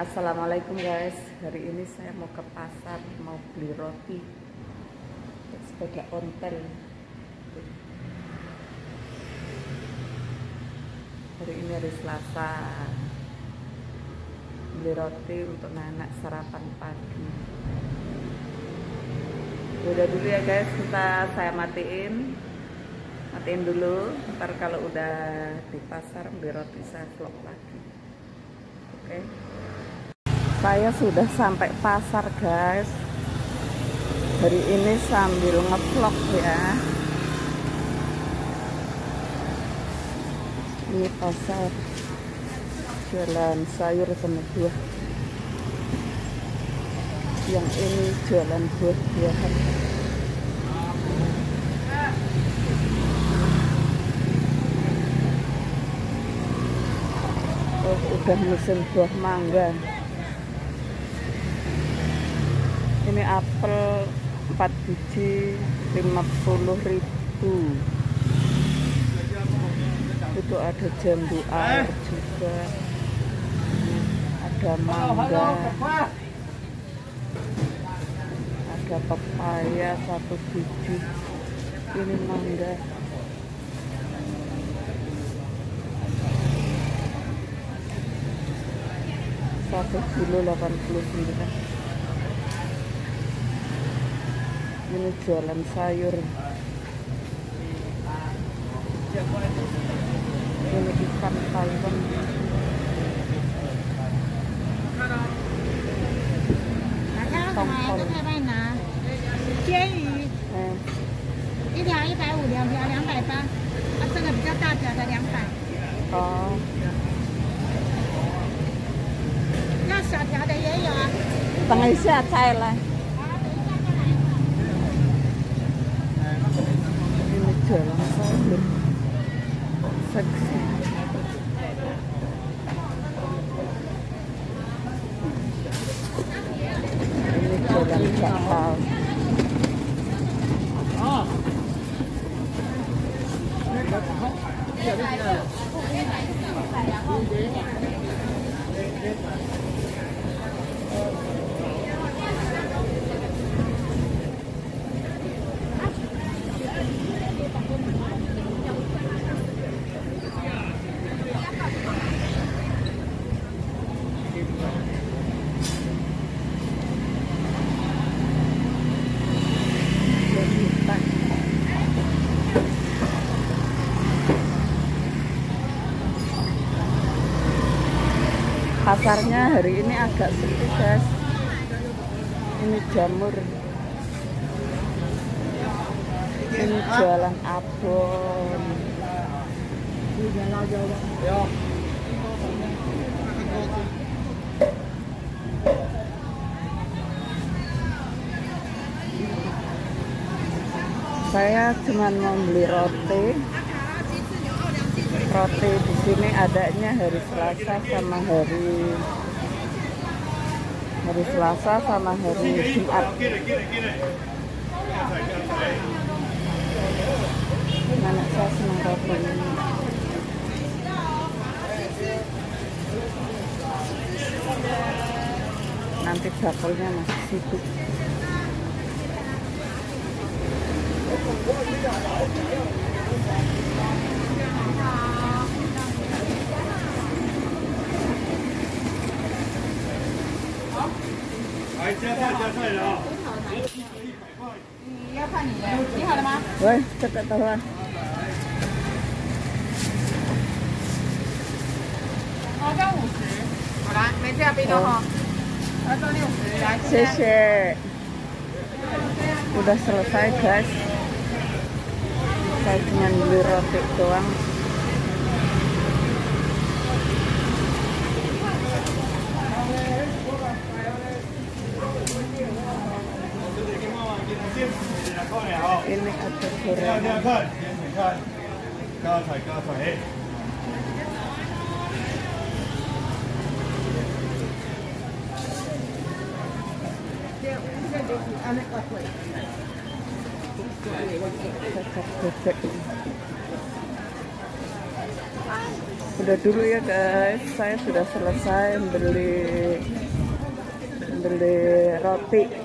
Assalamualaikum guys, hari ini saya mau ke pasar, mau beli roti sepeda ontel. Hari ini hari Selasa, beli roti untuk anak sarapan pagi. Udah dulu ya guys, saya matiin dulu. Ntar kalau udah di pasar beli roti saya vlog lagi. Oke. Saya sudah sampai pasar guys. Hari ini sambil ngevlog ya. Ini pasar, jualan sayur sama buah. Yang ini jualan buah-buahan. Oh, udah musim buah mangga. Ini apel 4 biji 50.000. Itu ada jambu air juga. Ada mangga. Ada pepaya 1 biji. Ini mangga. Satu kilo 89. Ini jualan sayur. Ini ikan Taiwan. Tongkol. 煎鱼，一条150，2条280。这个比较大条的200。 哦。 那小条的也有啊。 等一下再来。Jualan sayur seksi. Ini jualan bakpao. Pasarnya hari ini agak sepi guys. Ini jamur. Ini jualan abon. Saya cuma mau beli roti. Roti di sini adanya hari Selasa sama hari Selasa sama hari Jumat. Anak saya senang roti ini. Nanti bakulnya masih sibuk. Woi, cepat tahuan. Udah selesai guys. Saya cuma beli roti doang. Ini ada gorengan. Cocok bebek. Udah dulu ya guys, saya sudah selesai beli roti